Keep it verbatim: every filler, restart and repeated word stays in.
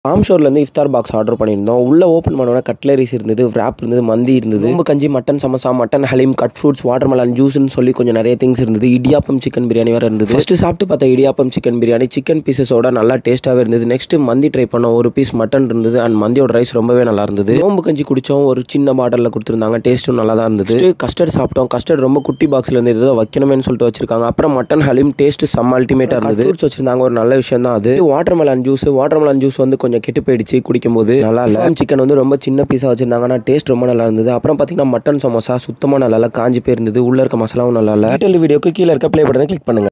ஆம் ஷோர்லேருந்து இஃப்தார் box order பண்ணியிருந்தோம். உள்ளே ஓப்பன் பண்ணோன்னா கட்லரிஸ் இருந்தது, wrap இருந்தது, மந்தி இருந்தது, நோம்பு கஞ்சி, mutton samosa, mutton haleem, cut fruits, watermelon ஜூஸ்னு சொல்லி கொஞ்சம் நிறைய திங்ஸ் இருந்தது. இடியாப்பம் சிக்கன் பிரியாணி வேறு இருந்தது. ஃபஸ்ட்டு சாப்பிட்டு பார்த்தா இடியாப்பம் சிக்கன் பிரியாணி சிக்கன் பீசஸோட நல்லா டேஸ்ட்டாகவே இருந்தது. நெக்ஸ்ட் மந்தி ட்ரை பண்ணோம். ஒரு பீஸ் மட்டன் இருந்தது அண்ட் மந்தியோட ரைஸ் ரொம்பவே நல்லா இருந்தது. நோம்பு கஞ்சி குடித்தோம். ஒரு சின்ன பாட்டிலில் கொடுத்துருந்தாங்க. டேஸ்ட்டும் நல்லா தான் இருந்தது. கஸ்டர்ட் சாப்பிட்டோம். கஸ்டர்ட் ரொம்ப குட்டி பாக்ஸில் இருந்து ஏதோ வைக்கணுமேனு சொல்லிட்டு வச்சிருக்காங்க. அப்புறம் மட்டன் ஹலீம் டேஸ்ட் செம்ம அல்டிமேட்டாக இருந்தது. ஃப்ரூட்ஸ் வச்சிருந்தாங்க. ஒரு நல்ல விஷயம் தான் அது. வாட்டர்மெலன் ஜூஸ் வாட்டர்மெலன் ஜூஸ் வந்து கொஞ்சம் கெட்டு போயிடுச்சு குடிக்கும்போது. நல்லா இல்லை. சிக்கன் வந்து ரொம்ப சின்ன பீஸாக வச்சிருந்தாங்க. ஆனால் டேஸ்ட் ரொம்ப நல்லா இருந்தது. அப்புறம் பார்த்தீங்கன்னா மட்டன் சமோசா சுத்தமாக நல்லா இல்லை, காஞ்சி போயிருந்தது. உள்ள இருக்க மசாலாவும் நல்லா இல்லை. டீட்டெயில் வீடியோக்கு கீழே இருக்க ப்ளே பட்டனை கிளிக் பண்ணுங்க.